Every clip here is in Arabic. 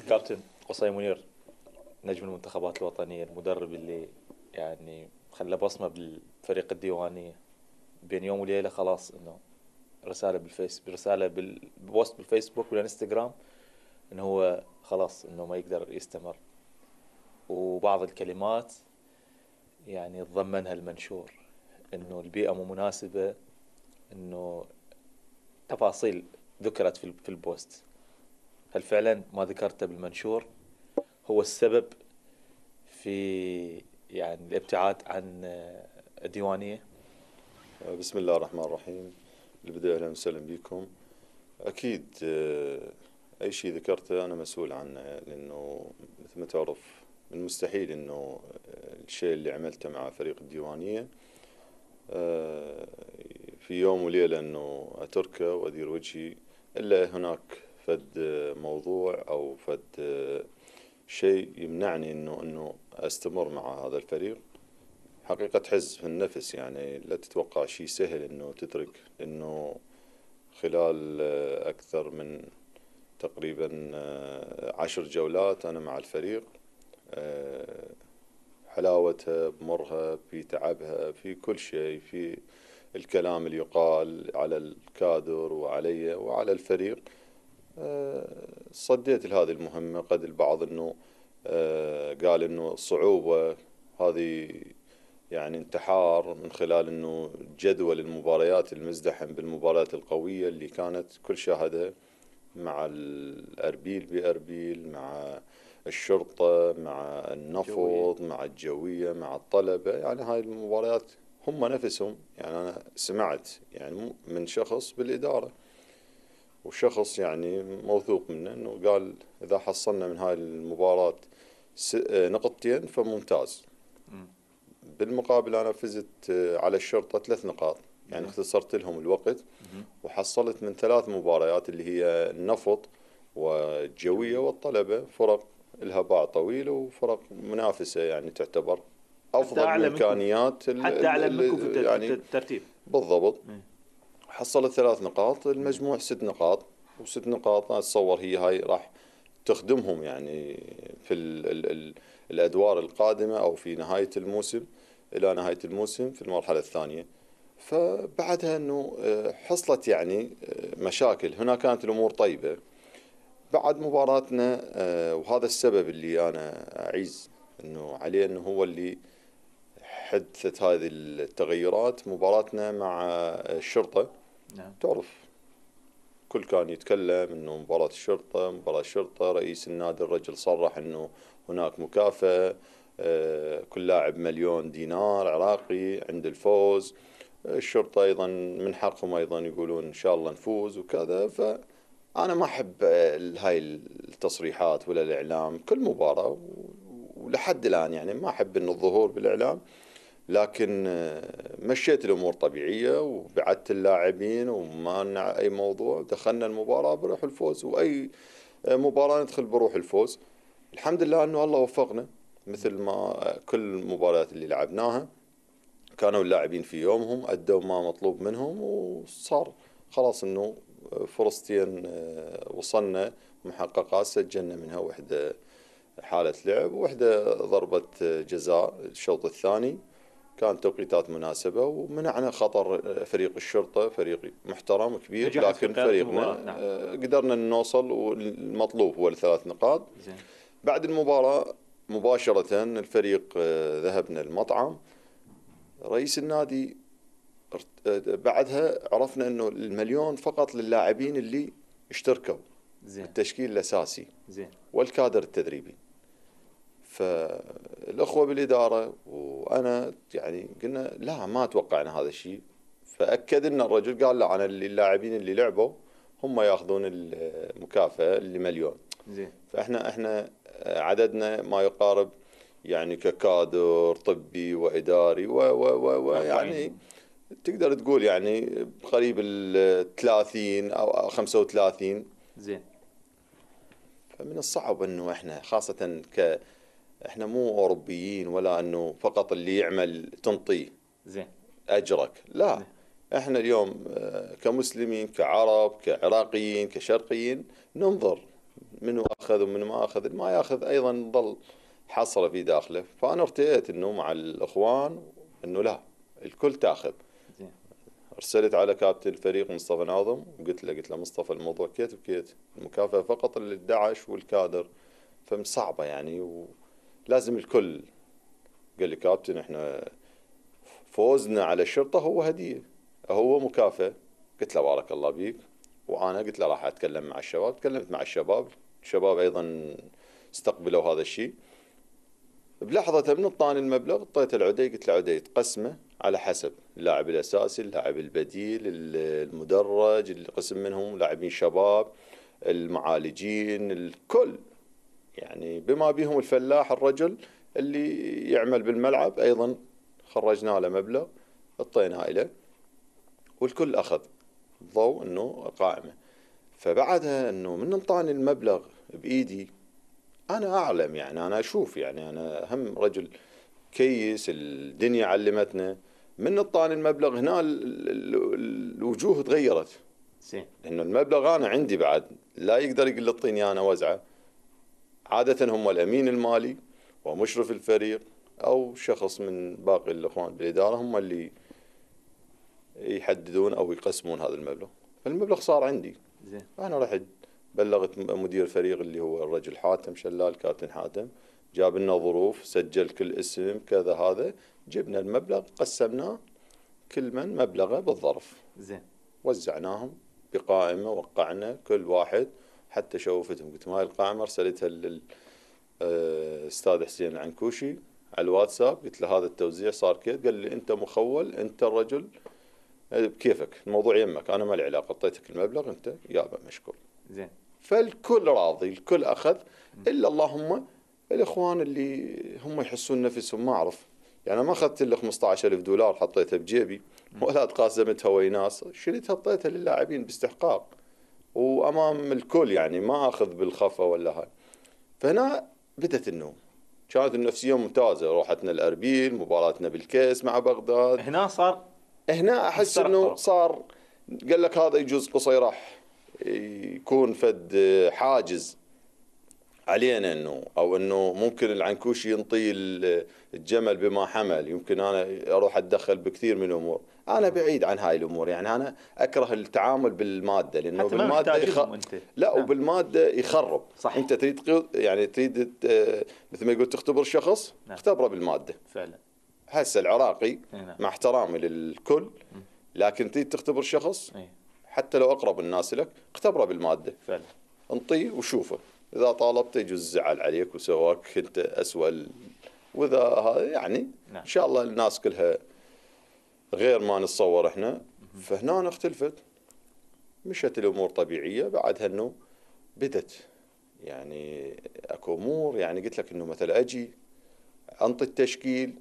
كابتن قصي منير، نجم المنتخبات الوطنية، المدرب اللي يعني خلى بصمة بالفريق الديوانية، بين يوم وليلة خلاص انه رسالة برسالة بوست بالفيسبوك والانستغرام انه هو خلاص انه ما يقدر يستمر. وبعض الكلمات يعني تضمنها المنشور انه البيئة مو مناسبة، انه تفاصيل ذكرت في البوست. هل فعلا ما ذكرته بالمنشور هو السبب في يعني الابتعاد عن الديوانية؟ بسم الله الرحمن الرحيم. بالبداية أهلا وسهلا بكم. أكيد أي شيء ذكرته أنا مسؤول عنه، لأنه مثل ما تعرف من المستحيل أنه الشيء اللي عملته مع فريق الديوانية في يوم وليلة أنه أتركه وأدير وجهي، إلا هناك فد موضوع أو فد شيء يمنعني أنه أستمر مع هذا الفريق. حقيقة تحز في النفس، يعني لا تتوقع شيء سهل انه تترك، انه خلال اكثر من تقريبا 10 جولات انا مع الفريق. حلاوتها بمرها في تعبها في كل شيء، في الكلام اللي يقال على الكادر وعلي وعلى الفريق. صديت لهذه المهمة. قد البعض انه قال انه صعوبة هذه، يعني انتحار من خلال انه جدول المباريات المزدحم بالمباريات القوية اللي كانت كل شاهدها مع الأربيل بأربيل، مع الشرطة، مع النفط، مع الجوية، مع الطلبة. يعني هاي المباريات هم نفسهم، يعني أنا سمعت يعني من شخص بالإدارة وشخص يعني موثوق منه انه قال اذا حصلنا من هاي المباراة نقطتين فممتاز. بالمقابل أنا فزت على الشرطة 3 نقاط، يعني اختصرت لهم الوقت وحصلت من 3 مباريات اللي هي النفط والجوية والطلبة، فرق لها باع طويل وفرق منافسة، يعني تعتبر أفضل الإمكانيات حتى أعلى منكم في يعني الترتيب. بالضبط. حصلت 3 نقاط، المجموع 6 نقاط، و6 نقاط أتصور هي هاي راح تخدمهم يعني في ال الأدوار القادمة أو في نهاية الموسم، إلى نهاية الموسم في المرحلة الثانية. فبعدها أنه حصلت يعني مشاكل هنا، كانت الأمور طيبة بعد مباراتنا. وهذا السبب اللي أنا أعيز أنه عليه، أنه هو اللي حدثت هذه التغيرات. مباراتنا مع الشرطة، نعم. تعرف كل كان يتكلم انه مباراة الشرطة، رئيس النادي الرجل صرح انه هناك مكافأة، كل لاعب 1,000,000 دينار عراقي عند الفوز. الشرطة ايضا من حقهم ايضا يقولون ان شاء الله نفوز وكذا. فانا ما احب هاي التصريحات ولا الاعلام كل مباراة، ولحد الان يعني ما احب انه الظهور بالاعلام. لكن مشيت الأمور طبيعية وبعدت اللاعبين وما أي موضوع، دخلنا المباراة بروح الفوز، وأي مباراة ندخل بروح الفوز. الحمد لله أنه الله وفقنا، مثل ما كل المباريات اللي لعبناها كانوا اللاعبين في يومهم، أدوا ما مطلوب منهم، وصار خلاص أنه فرصتين وصلنا محققات، سجلنا منها واحدة حالة لعب وواحدة ضربة جزاء الشوط الثاني، كان توقيتات مناسبة ومنعنا خطر. فريق الشرطة فريق محترم كبير، لكن فريقنا نعم. قدرنا نوصل، والمطلوب هو ال3 نقاط. زين. بعد المباراة مباشرة الفريق ذهبنا المطعم. رئيس النادي بعدها عرفنا انه 1,000,000 فقط للاعبين اللي اشتركوا. زين. التشكيل الأساسي. زين. والكادر التدريبي. فالأخوة بالإدارة وأنا يعني قلنا لا، ما توقعنا هذا الشيء. فأكد لنا الرجل، قال لا، أنا اللاعبين اللي لعبوا هم ياخذون المكافأة اللي 1,000,000. زين. فإحنا عددنا ما يقارب يعني ككادر طبي وإداري يعني تقدر تقول يعني قريب 30 أو 35. زين. فمن الصعب أنه إحنا خاصة احنا مو اوروبيين، ولا انه فقط اللي يعمل تنطيه زين اجرك، لا. زين. احنا اليوم كمسلمين، كعرب، كعراقيين، كشرقيين، ننظر منو اخذ ومن ما اخذ، ما ياخذ ايضا ظل حصره في داخله. فانا ارتئيت انه مع الاخوان انه لا، الكل تاخذ. زين. ارسلت على كابتن الفريق مصطفى ناظم قلت له مصطفى الموضوع كيت وكيت، المكافأة فقط للدعش والكادر، فمصعبة يعني ولازم الكل. قال لي كابتن احنا فوزنا على الشرطة هو هدية، هو مكافأة. قلت له بارك الله بيك. وانا قلت له راح اتكلم مع الشباب، تكلمت مع الشباب ايضا استقبلوا هذا الشيء. بلحظة من الطاني المبلغ اعطيته العدي، قلت له عدي تقسمه على حسب اللاعب الاساسي، اللاعب البديل، المدرج، القسم منهم لاعبين شباب، المعالجين، الكل يعني بما بيهم الفلاح الرجل اللي يعمل بالملعب ايضا خرجنا له مبلغ اعطيناه له، والكل اخذ ضوء انه قائمه. فبعدها انه من انطاني المبلغ بايدي انا اعلم، يعني انا اشوف، يعني انا هم رجل كيس، الدنيا علمتنا. من انطاني المبلغ هنا الوجوه تغيرت. زين. لانه المبلغ انا عندي بعد، لا يقدر يقول لي اعطيني انا وزعه. عاده هم الامين المالي ومشرف الفريق او شخص من باقي الاخوان بالاداره هم اللي يحددون او يقسمون هذا المبلغ. فالمبلغ صار عندي. زين. انا رحت بلغت مدير الفريق اللي هو الرجل حاتم شلال، كابتن حاتم، جاب لنا ظروف، سجل كل اسم كذا، هذا جبنا المبلغ قسمناه كل من مبلغه بالظرف. زين. وزعناهم بقائمه، وقعنا كل واحد، حتى شوفتهم قلت هاي القائمه ارسلتها للاستاذ حسين العنكوشي على الواتساب، قلت له هذا التوزيع صار كذا. قال لي انت مخول، انت الرجل بكيفك، الموضوع يمك، انا ما لي علاقه، اعطيتك المبلغ انت يابا مشكور. زين. فالكل راضي، الكل اخذ، الا اللهم الاخوان اللي هم يحسون نفسهم ما اعرف. يعني ما اخذت الا 15,000 دولار حطيتها بجيبي ولا تقاسمتها ويا ناس، شريتها حطيتها للاعبين باستحقاق وامام الكل، يعني ما اخذ بالخفا ولا هاي. فهنا بدت النوم، كانت النفسيه ممتازه، روحتنا الاربيل، مباراتنا بالكيس مع بغداد. هنا صار، هنا احس انه صار، قال لك هذا يجوز قصي راح يكون فد حاجز علينا، انه او انه ممكن العنكوشي ينطي الجمل بما حمل، يمكن انا اروح اتدخل بكثير من الامور. انا بعيد عن هاي الامور، يعني انا اكره التعامل بالماده، لانه حتى ما بالماده انت. لا، وبالماده يخرب. صح. انت تريد يعني تريد مثل ما يقول تختبر شخص، نعم. اختبره بالماده. فعلا. هسه العراقي نعم. مع احترامي للكل، لكن تريد تختبر شخص حتى لو اقرب الناس لك اختبره بالماده. فعلا. انطيه وشوفه، اذا طالبته يجوز زعل عليك وسواك انت اسوء واذا هذا يعني نعم. ان شاء الله الناس كلها غير ما نتصور احنا. فهنا اختلفت، مشت الامور طبيعيه. بعدها انه بدت يعني اكو امور، يعني قلت لك انه مثلا اجي انطي التشكيل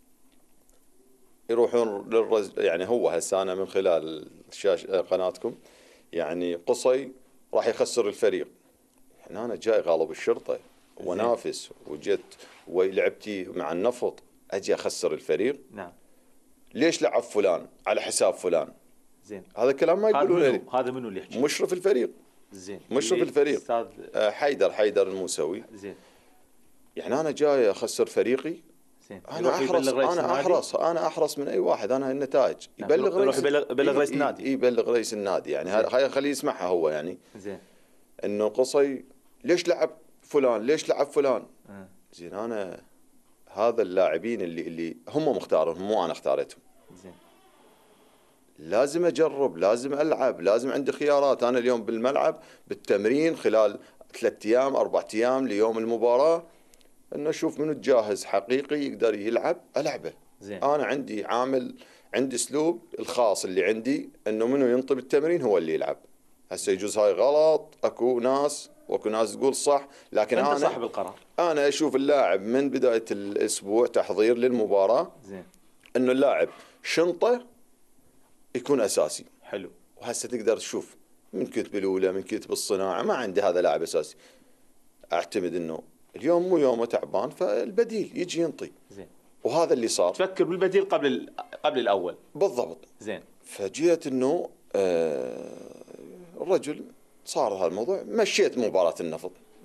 يروحون يعني هو هسه انا من خلال الشاشه قناتكم، يعني قصي راح يخسر الفريق. يعني انا جاي غالب الشرطه ونافس وجيت ولعبتي مع النفط، اجي اخسر الفريق؟ نعم. ليش لعب فلان على حساب فلان؟ زين. هذا الكلام ما يقولونه لي. هذا منو اللي يحكي؟ مشرف الفريق. زين. مشرف الفريق استاذ حيدر الموسوي. زين. يعني انا جاي اخسر فريقي؟ زين. انا احرص من اي واحد، انا النتائج. نعم. يبلغ رئيس النادي. يبلغ رئيس النادي، يعني هاي خليه يسمعها هو، يعني زين انه قصي ليش لعب فلان، ليش لعب فلان. زين انا هذا اللاعبين اللي هم مختارهم، مو انا اختارتهم. زين. لازم اجرب، لازم العب، لازم عندي خيارات. انا اليوم بالملعب بالتمرين خلال 3 ايام 4 ايام ليوم المباراه، انه اشوف منو جاهز حقيقي يقدر يلعب العبه. زين. انا عندي عندي اسلوب الخاص اللي عندي، انه منو ينطي بالتمرين هو اللي يلعب. هسه يجوز هاي غلط، اكو ناس تقول صح، لكن أنت انا صاحب القرار. انا اشوف اللاعب من بدايه الاسبوع تحضير للمباراه، زين، انه اللاعب شنطه يكون اساسي. حلو. وهسه تقدر تشوف من كنت بالاولى، من كنت بالصناعه، ما عندي هذا لاعب اساسي، اعتمد انه اليوم مو يومه تعبان، فالبديل يجي ينطي. زين. وهذا اللي صار. تفكر بالبديل قبل الاول. بالضبط. زين. فجيت انه الرجل صار هذا الموضوع، مشيت مباراه النفط.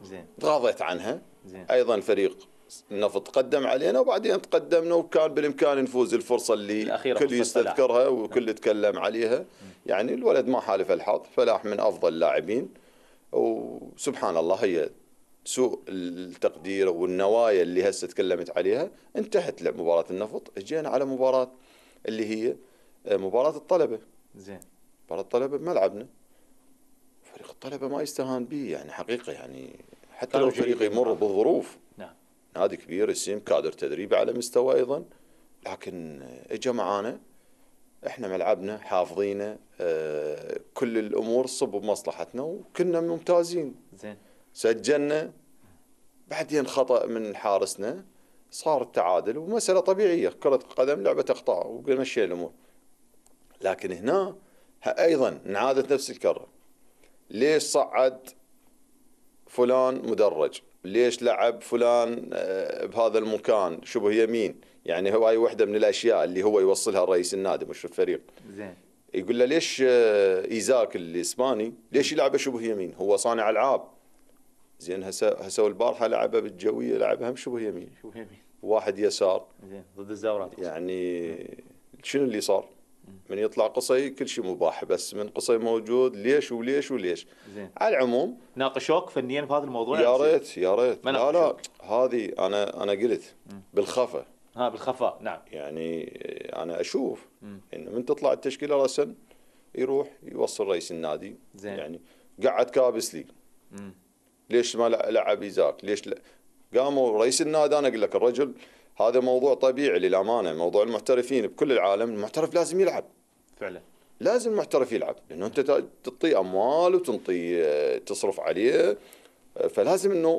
زين. تغاضيت عنها. زين. ايضا الفريق النفط تقدم علينا وبعدين تقدمنا وكان بالامكان نفوز الفرصه اللي الأخيرة كل فرصة يستذكرها فلاح. وكل يتكلم عليها. يعني الولد ما حالف الحظ، فلاح من افضل اللاعبين، وسبحان الله هي سوء التقدير والنوايا اللي هسه تكلمت عليها انتهت مباراة النفط. اجينا على مباراة اللي هي مباراة الطلبة. زين. مباراة الطلبة بملعبنا، فريق الطلبة ما يستهان به يعني حقيقة، يعني حتى لو فريق يمر بالظروف. نعم. نادي كبير اسم، كادر تدريبي على مستوى ايضا، لكن اجى معانا احنا ملعبنا حافظينه، كل الامور تصب بمصلحتنا وكنا ممتازين. زين. سجلنا، بعدين خطأ من حارسنا صار التعادل، ومسألة طبيعية، كرة قدم لعبة أخطاء ومشي الأمور. لكن هنا أيضا انعادت نفس الكرة. ليش صعد فلان مدرج؟ ليش لعب فلان بهذا المكان شبه يمين؟ يعني هو هاي واحدة من الأشياء اللي هو يوصلها الرئيس النادي مش الفريق. زين. يقول له ليش إيزاك الإسباني ليش يلعبه شبه يمين؟ هو صانع ألعاب. زين هسه البارحة لعبها بالجوية، لعبها هم شبه يمين. شبه يمين. واحد يسار. زين. ضد الزورات. يعني شنو اللي صار؟ من يطلع قصي كل شيء مباح، بس من قصي موجود ليش وليش وليش. زين. على العموم ناقشوك فنيا بهذا الموضوع؟ يا ريت يا ريت. لا هذه انا قلت بالخفا. بالخفاء. نعم. يعني انا اشوف انه من تطلع التشكيله رسم يروح يوصل رئيس النادي. زين. يعني قعد كابس لي. ليش ما لعب ايزاك؟ ليش قاموا رئيس النادي. انا اقول لك الرجل هذا موضوع طبيعي للامانه، موضوع المحترفين بكل العالم، المحترف لازم يلعب. فعلا لازم المحترف يلعب، لانه انت تعطيه اموال وتنطي تصرف عليه، فلازم انه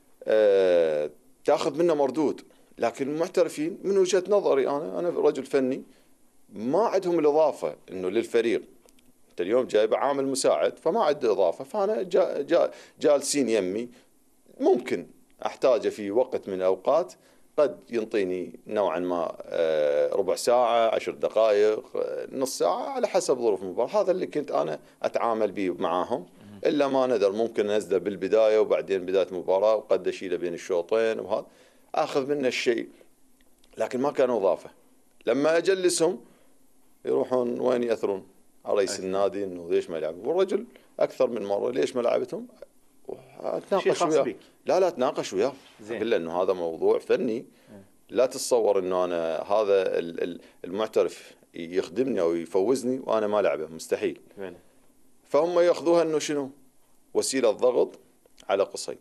تاخذ منه مردود. لكن المحترفين من وجهة نظري انا رجل فني، ما عندهم الاضافه انه للفريق. انت اليوم جايب عامل مساعد فما عنده اضافه، فانا جالسين يمي ممكن احتاجه في وقت من الاوقات، قد ينطيني نوعا ما ربع ساعة 10 دقائق نص ساعة على حسب ظروف المباراة. هذا اللي كنت أنا أتعامل به معاهم، إلا ما ندر ممكن أنزله بالبداية وبعدين بداية المباراة وقد أشيله بين الشوطين وهذا أخذ منه الشيء، لكن ما كانوا إضافة. لما أجلسهم يروحون وين يأثرون على رئيس النادي إنه ليش ما يلعب، والرجل أكثر من مرة ليش ما لعبتهم اتناقش وياه. لا اتناقش وياه، اقول له انه هذا موضوع فني، لا تتصور انه انا هذا المعترف يخدمني او يفوزني وانا ما لعبه، مستحيل. فهم ياخذوها انه شنو؟ وسيله ضغط على قصي.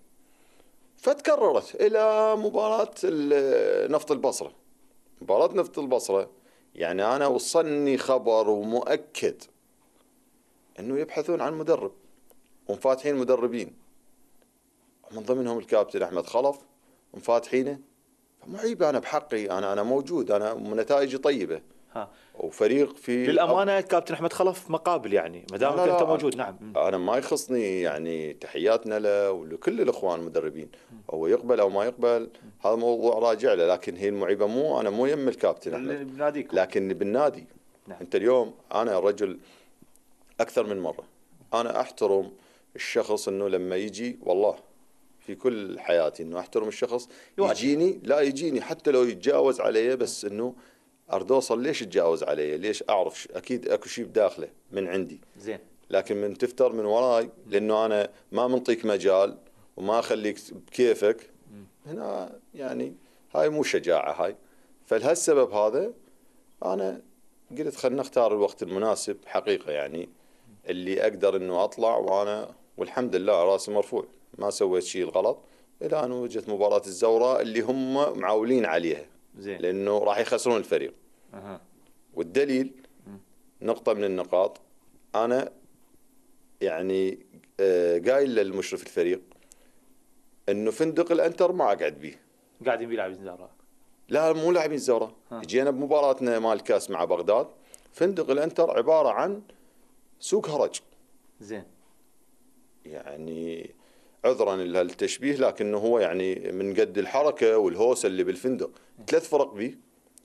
فتكررت الى مباراه نفط البصره. مباراه نفط البصره يعني انا وصلني خبر ومؤكد انه يبحثون عن مدرب ومفاتحين مدربين، من ضمنهم الكابتن احمد خلف مفاتحينه. فمعيب انا بحقي، انا موجود، انا نتائجي طيبه. وفريق في للامانه الكابتن احمد خلف مقابل، يعني ما دامك انت موجود. نعم. انا ما يخصني، يعني تحياتنا له ولكل الاخوان المدربين، هو يقبل او ما يقبل هذا موضوع راجع له، لكن هي المعيبه انا مو يم الكابتن احمد، لكن بالنادي. نعم. انت اليوم انا رجل اكثر من مره انا احترم الشخص، انه لما يجي والله في كل حياتي انه احترم الشخص يجيني حتى لو يتجاوز علي، بس انه ارد اوصل ليش يتجاوز علي، ليش اعرف اكيد اكو شيء بداخله من عندي. زين. لكن من تفتر من وراي لانه انا ما منطيك مجال وما اخليك بكيفك، هنا يعني هاي مو شجاعه هاي. فلهالسبب هذا انا قلت خلنا نختار الوقت المناسب حقيقه، يعني اللي اقدر انه اطلع وانا والحمد لله راسي مرفوع، ما سويت شيء الغلط، الى ان وجدت مباراة الزوراء اللي هم معولين عليها. زين. لانه راح يخسرون الفريق. والدليل نقطة من النقاط، انا يعني قايل للمشرف الفريق انه فندق الانتر ما اقعد به. قاعدين بيلعبين الزوراء؟ لا مو لاعبين الزوراء، جينا بمباراتنا مال الكاس مع بغداد، فندق الانتر عبارة عن سوق هرج. زين. يعني عذرا للتشبيه، لكنه هو يعني من قد الحركة والهوسة اللي بالفندق 3 فرق به،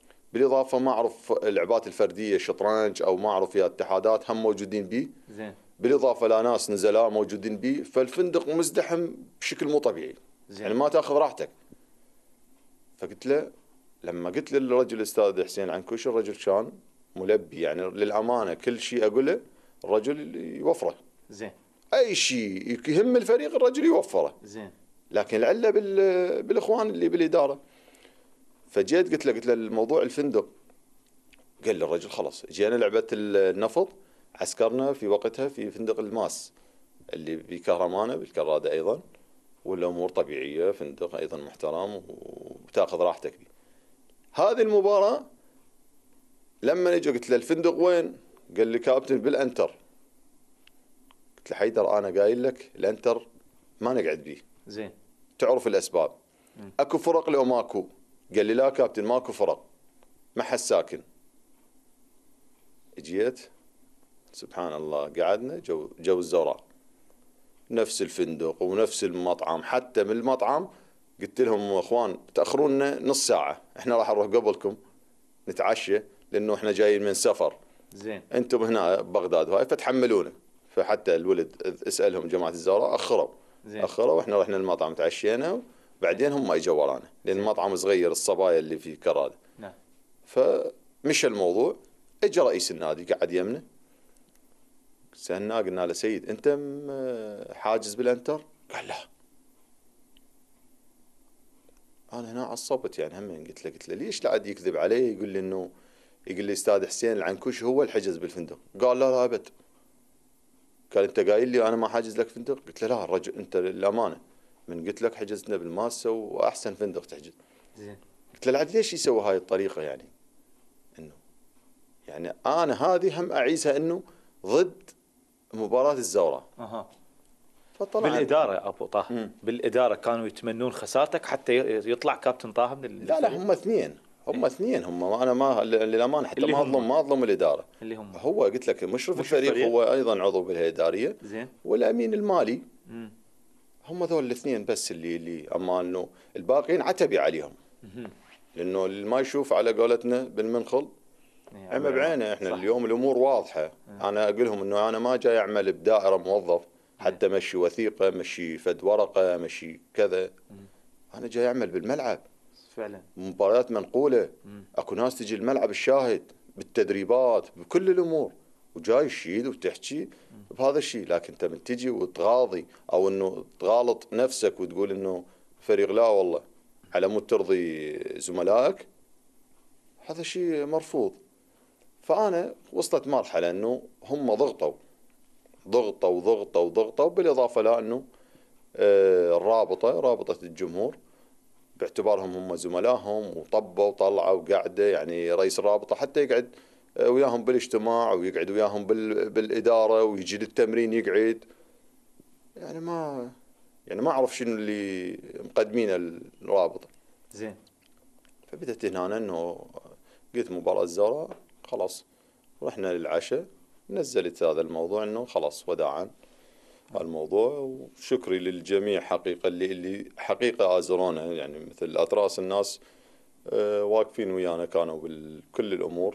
بالإضافة ما أعرف اللعبات الفردية شطرنج أو ما أعرف يا اتحادات هم موجودين به. زين. بالاضافه لناس نزلاء موجودين بيه، فالفندق مزدحم بشكل مو طبيعي. زين. يعني ما تاخذ راحتك. فقلت له، لما قلت للرجل الاستاذ حسين عنكوش، الرجل كان ملبي، يعني للامانه كل شيء اقوله الرجل يوفره. زين. اي شيء يهم الفريق الرجل يوفره. زين. لكن العله بالاخوان اللي بالاداره. فجيت قلت له الموضوع الفندق. قال لي الرجل خلاص، جينا لعبه النفط، عسكرنا في وقتها في فندق الماس اللي بكهرمانه بالكراده ايضا، والامور طبيعيه، فندق ايضا محترم وتاخذ راحتك فيه. هذه المباراه لما اجى قلت له الفندق وين؟ قال لي كابتن بالانتر. قلت له حيدر انا قايل لك الانتر ما نقعد بيه. زين. تعرف الاسباب. اكو فرق لو ماكو؟ قال لي لا كابتن ماكو فرق، ما حد ساكن. جيت سبحان الله قعدنا جو الزوراء، نفس الفندق ونفس المطعم. حتى من المطعم قلت لهم اخوان تاخرونا نص ساعه، احنا راح نروح قبلكم نتعشى لانه احنا جايين من سفر. زين. انتم هنا بغداد وهاي فتحملونا. فحتى الولد اسالهم جماعه الزوراء اخروا. زين. اخروا واحنا رحنا المطعم تعشينا، وبعدين هم اجوا ورانا لان زين. المطعم صغير، الصبايا اللي في كراده. نعم. فمشى الموضوع. اجى رئيس النادي قعد يمنا، سالناه قلنا له سيد انت حاجز بالانتر؟ قال لا. انا هنا عصبت يعني هم، قلت له ليش لا عاد يكذب علي؟ يقول لي انه، يقول لي استاذ حسين العنكوش هو الحجز بالفندق. قال لا لا ابد. قال انت قايل لي انا ما حاجز لك فندق؟ قلت له لا الرجل انت للامانه من قلت لك حجزنا بالماسه واحسن فندق تحجز. زين. قلت له العاد ليش يسوي هاي الطريقه؟ يعني انه يعني انا هذه هم اعيزها انه ضد مباراه الزوراء. اها. فطلع بالاداره يا ابو طه، بالاداره كانوا يتمنون خسارتك حتى يطلع كابتن طه من لا هم اثنين. هم اثنين. هم انا ما للامانه حتى اللي ما اظلم الاداره. اللي هم هو قلت لك مشرف الفريق هو ايضا عضو بالهيئه الاداريه. زين. والامين المالي. هم ذول الاثنين بس اللي اما انه الباقيين عتبي عليهم. لانه اللي ما يشوف على قولتنا بالمنخل عمى بعينه. احنا صح. اليوم الامور واضحه. انا اقول لهم انه انا ما جاي اعمل بدائره موظف حتى مشي وثيقه، مشي فد ورقه، مشي كذا. انا جاي اعمل بالملعب فعلا. مباريات منقوله. اكو ناس تجي الملعب الشاهد بالتدريبات بكل الامور، وجاي تشيد وتحكي بهذا الشيء. لكن انت من تجي وتغاضي او انه تغالط نفسك وتقول انه فريق لا والله على مود ترضي زملائك، هذا شيء مرفوض. فانا وصلت مرحله انه هم ضغطوا ضغطوا ضغطوا ضغطوا، بالاضافه لانه رابطه الجمهور باعتبارهم هم زملائهم، وطبوا وطلعوا وقعده. يعني رئيس الرابطه حتى يقعد وياهم بالاجتماع ويقعد وياهم بالاداره ويجي للتمرين يقعد. يعني ما اعرف شنو اللي مقدمينه الرابطه. زين. فبدت هنا انه قلت مباراه الزوراء خلاص، رحنا للعشاء، نزلت هذا الموضوع انه خلاص وداعا الموضوع. وشكري للجميع حقيقه اللي حقيقه ازرونا، يعني مثل اطراس الناس واقفين ويانا كانوا بكل الامور.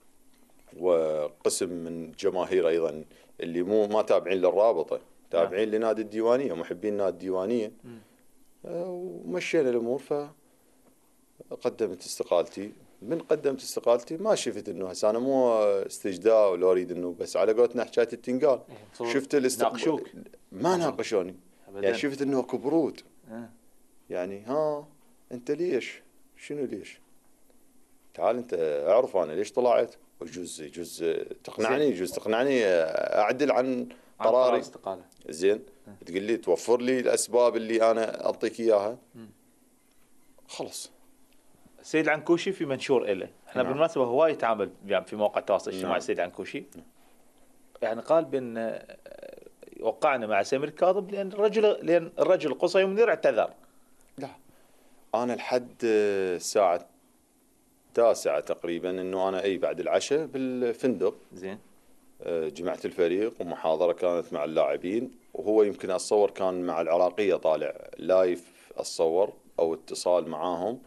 وقسم من جماهير ايضا اللي ما تابعين للرابطه، تابعين لنادي الديوانيه، محبين نادي الديوانيه. ومشينا الامور. فقدمت استقالتي. من قدمت استقالتي ما شفت انه هسه انا مو استجداء ولا اريد انه بس على قولتنا حكايه التنقال. شفت ناقشوك؟ ما ناقشوني يعني شفت انه اكو برود. يعني ها انت ليش؟ شنو ليش؟ تعال انت اعرف انا ليش طلعت، ويجوز تقنعني، يجوز تقنعني اعدل عن قراري. زين. تقول لي توفر لي الاسباب اللي انا اعطيك اياها. خلص. السيد العنكوشي في منشور له، احنا نعم. بالمناسبه هواي يتعامل يعني في مواقع التواصل الاجتماعي. نعم. السيد العنكوشي يعني قال بان وقعنا مع سمير كاظم لان الرجل القصي منير اعتذر. لا انا لحد الساعه 9 تقريبا انه انا بعد العشاء بالفندق. زين. جمعت الفريق ومحاضره كانت مع اللاعبين، وهو يمكن اتصور كان مع العراقيه طالع لايف اتصور او اتصال معاهم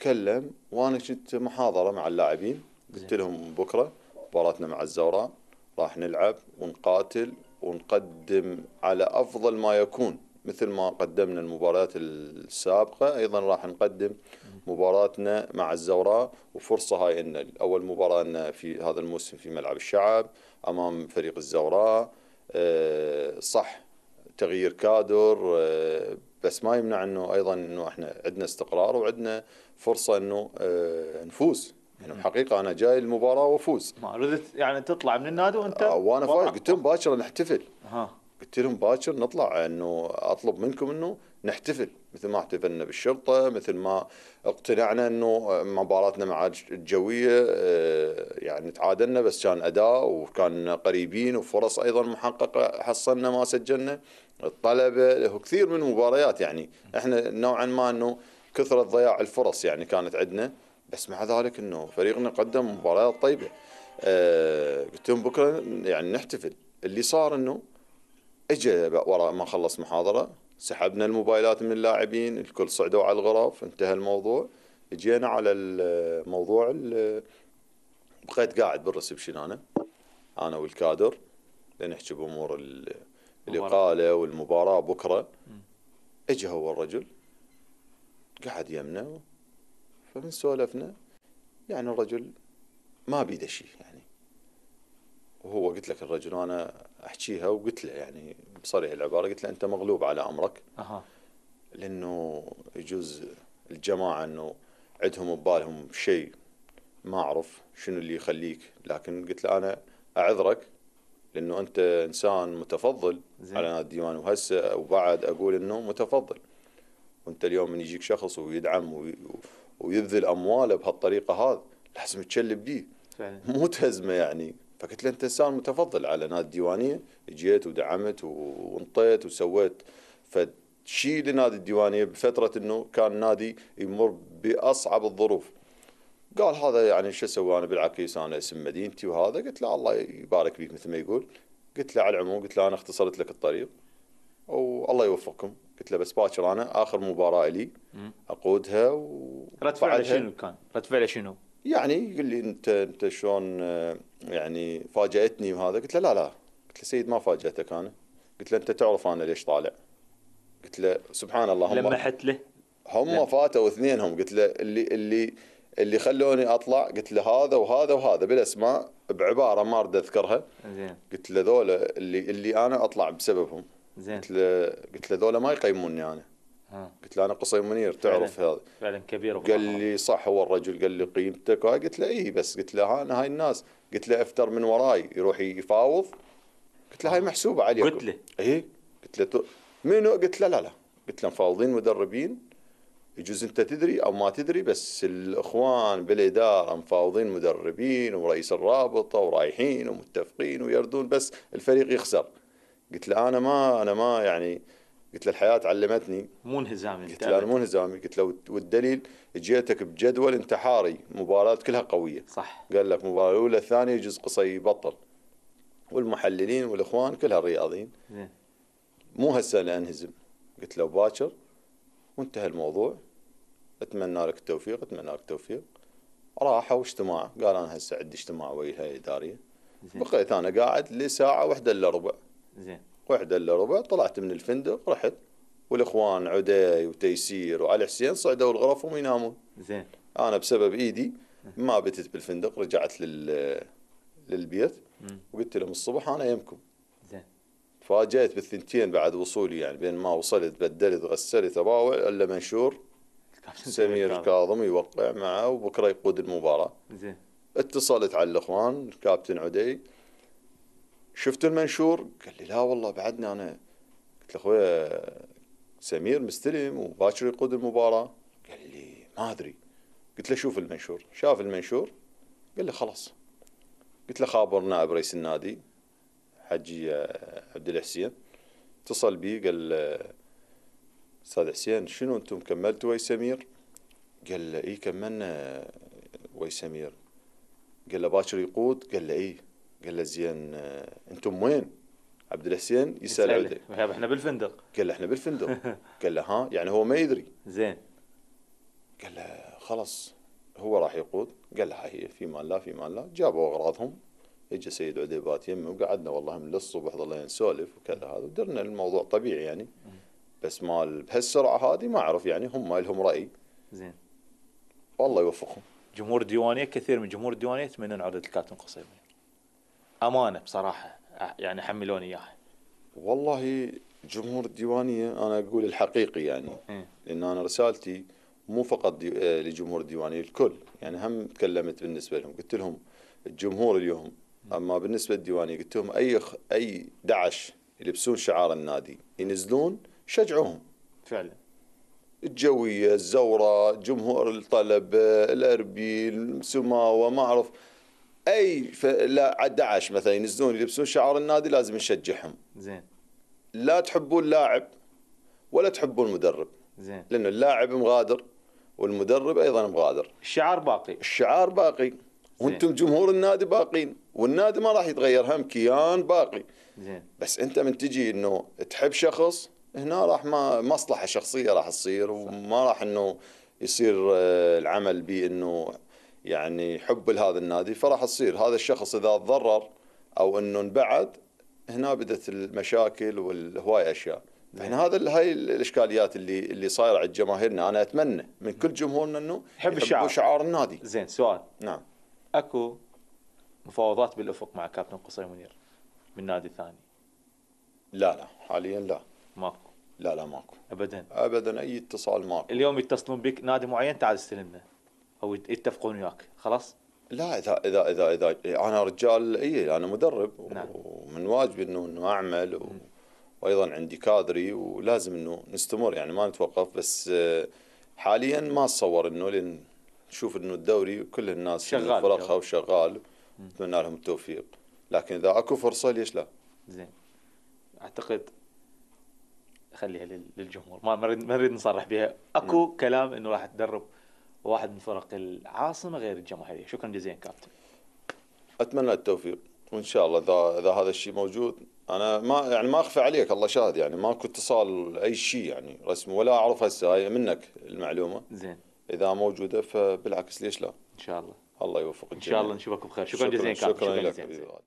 وتكلم. وانا كنت محاضره مع اللاعبين، قلت لهم بكره مباراتنا مع الزوراء راح نلعب ونقاتل ونقدم على أفضل ما يكون، مثل ما قدمنا المباريات السابقة أيضا راح نقدم مباراتنا مع الزوراء. وفرصة هاي إن أول مباراة لنا في هذا الموسم في ملعب الشعب أمام فريق الزوراء. صح تغيير كادر، بس ما يمنع انه ايضا انه احنا عندنا استقرار وعندنا فرصه انه نفوز. يعني حقيقه انا جاي المباراه وافوز. ما ردت يعني تطلع من النادي وانت وانا فايز قلت لهم باكر نحتفل. ها قلت لهم باكر نطلع، انه اطلب منكم انه نحتفل مثل ما احتفلنا بالشرطه، مثل ما اقتنعنا انه مباراتنا مع الجويه يعني تعادلنا بس كان اداء وكان قريبين وفرص ايضا محققه حصلنا ما سجلنا. الطلبه له كثير من المباريات، يعني احنا نوعا ما انه كثره ضياع الفرص يعني كانت عندنا، بس مع ذلك انه فريقنا قدم مباريات طيبه. قلت لهم بكره يعني نحتفل. اللي صار انه اجى وراء ما خلص محاضرة سحبنا الموبايلات من اللاعبين، الكل صعدوا على الغرف، انتهى الموضوع. اجينا على الموضوع بقيت قاعد بالريسبشن انا والكادر لنحكي بامور الاقالة والمباراة بكرة. اجى هو الرجل قعد يمنا، فمن سولفنا يعني الرجل ما بيده شيء يعني. وهو قلت لك الرجل وانا احكيها وقلت له يعني بصريح العبارة، قلت له انت مغلوب على امرك. لانه يجوز الجماعة انه عندهم ببالهم شيء ما اعرف شنو اللي يخليك، لكن قلت له انا اعذرك لانه انت انسان متفضل على نادي الديوان، وهسه وبعد اقول انه متفضل. وانت اليوم من يجيك شخص ويدعم ويبذل امواله بهالطريقة هذا لازم تشلب بيه مو تهزمه يعني. فقلت له انت انسان متفضل على نادي الديوانيه، جيت ودعمت وانطيت وسويت فشي لنادي الديوانيه بفتره انه كان نادي يمر باصعب الظروف. قال هذا يعني شو اسوي انا بالعكيس انا اسم مدينتي وهذا. قلت له الله يبارك فيك مثل ما يقول. قلت له على العموم قلت له انا اختصرت لك الطريق والله يوفقكم. قلت له بس باكر انا اخر مباراه لي اقودها رد فعله شنو كان؟ رد فعله شنو؟ يعني يقول لي انت شلون يعني فاجأتني وهذا. قلت له لا قلت له سيد ما فاجأتك انا. قلت له انت تعرف انا ليش طالع. قلت له سبحان الله لمحت له هم فاتوا اثنينهم. قلت له اللي خلوني اطلع قلت له هذا وهذا وهذا بالاسماء بعباره ما اريد اذكرها. زين. قلت له ذولا اللي انا اطلع بسببهم. زين. قلت له ذولا ما يقيموني انا. قلت له انا قصي منير تعرف هذا فعلا كبير. قال لي صح هو الرجل قال لي قيمتك. قلت له اي بس قلت له انا هاي الناس قلت له افتر من وراي يروح يفاوض. قلت له هاي محسوبه عليكم. قلت له اي قلت له منو. قلت له لا قلت له مفاوضين مدربين يجوز انت تدري او ما تدري بس الاخوان بالاداره مفاوضين مدربين ورئيس الرابطه ورايحين ومتفقين ويردون بس الفريق يخسر. قلت له انا ما يعني قلت له الحياه علمتني مو انهزامي. قلت له انا مو انهزامي. قلت له والدليل جيتك بجدول انتحاري مباراه كلها قويه. صح. قال لك مباراه الاولى الثانيه يجوز قصي يبطل والمحللين والاخوان كلها الرياضيين. مو هسه انا انهزم. قلت له باكر وانتهى الموضوع. اتمنى لك التوفيق اتمنى لك التوفيق. راحوا اجتماع قال انا هسه عندي اجتماع ويا الهيئه الاداريه. بقيت انا قاعد لساعه 1:15. زين. 1:15 طلعت من الفندق رحت والاخوان عدي وتيسير وعلي حسين صعدوا الغرفهم ينامون. زين. انا بسبب ايدي ما بتت بالفندق رجعت للبيت وقلت لهم الصبح انا يمكم. زين. فاجيت بالثنتين بعد وصولي يعني بين ما وصلت بدلت غسلت اباوع الا منشور سمير كاظم يوقع معه وبكره يقود المباراه. زين. اتصلت على الاخوان الكابتن عدي شفت المنشور. قال لي لا والله بعدنا انا. قلت له اخويا سمير مستلم وباكر يقود المباراه. قال لي ما ادري. قلت له شوف المنشور. شاف المنشور قال لي خلاص. قلت له خابر نائب رئيس النادي حجي عبد الحسين. اتصل بي قال استاذ حسين شنو انتم كملتوا ويا سمير؟ قال له اي كملنا ويا سمير. قال له باكر يقود؟ قال له اي. قال له زين انتم وين؟ عبد الحسين يسأل عدي. احنا بالفندق. قال له احنا بالفندق. قال له ها يعني هو ما يدري. زين. قال له خلاص هو راح يقود. قال له هاي في مان الله في مان الله. جابوا اغراضهم اجى سيد عديبات يمي وقعدنا والله من للصبح ظلينا نسولف وكذا هذا ودرنا الموضوع طبيعي يعني. بس مال بهالسرعه هذه ما اعرف يعني، هم لهم راي. زين. والله يوفقهم. جمهور الديوانيه، كثير من جمهور الديوانيه يتمنون عوده الكابتن قصي منير. امانه بصراحه يعني حملوني اياها. والله جمهور الديوانيه انا اقول الحقيقي يعني، لان انا رسالتي مو فقط لجمهور الديوانيه، الكل يعني. هم تكلمت بالنسبه لهم قلت لهم الجمهور اليوم، اما بالنسبه للديوانيه قلت لهم اي دعش يلبسون شعار النادي ينزلون شجعوهم فعلا. الجويه، الزوره، جمهور الطلب، الاربي، السماوه، ما اعرف اي لا دعش مثلا ينزلون يلبسون شعار النادي لازم نشجعهم. زين. لا تحبون اللاعب ولا تحبون المدرب. زين. لأن اللاعب مغادر والمدرب أيضا مغادر. الشعار باقي. الشعار باقي. وانتم جمهور النادي باقين، والنادي ما راح يتغير، هم كيان باقي. زين. بس انت من تجي انه تحب شخص هنا راح ما مصلحة شخصية راح تصير، وما راح انه يصير العمل بانه يعني حب لهذا النادي، فراح تصير هذا الشخص اذا تضرر او انه انبعد هنا بدت المشاكل والهواية اشياء. فاحنا هاي الاشكاليات اللي صايره عند جماهيرنا. انا اتمنى من كل جمهورنا انه يحب شعار النادي. زين. سؤال. نعم. اكو مفاوضات بالافق مع كابتن قصي منير من نادي ثاني؟ لا حاليا لا. ماكو. لا ماكو ابدا. ابدا اي اتصال ماكو. اليوم يتصلون بك نادي معين تعال استلمنا او يتفقون وياك خلاص؟ لا اذا انا رجال، انا مدرب. نعم. ومن واجبي انه اعمل وايضا عندي كادري ولازم انه نستمر يعني ما نتوقف. بس حاليا ما اتصور انه، لان نشوف انه الدوري كل الناس شغال فرقها وشغال. نتمنى لهم التوفيق، لكن اذا اكو فرصه ليش لا؟ زين. اعتقد خليها للجمهور، ما نريد نصرح بها. اكو كلام انه راح تدرب واحد من فرق العاصمه غير الجماهيريه. شكرا جزيلا كابتن. اتمنى التوفيق، وان شاء الله اذا هذا الشيء موجود. انا ما اخفى عليك، الله شاهد يعني ماكو اتصال اي شيء يعني رسمي، ولا اعرف هسه هاي منك المعلومه. زين. اذا موجوده فبالعكس ليش لا؟ ان شاء الله. الله يوفق ان شاء الله نشوفك بخير. شكرا جزيلا كابتن. شكرا لك.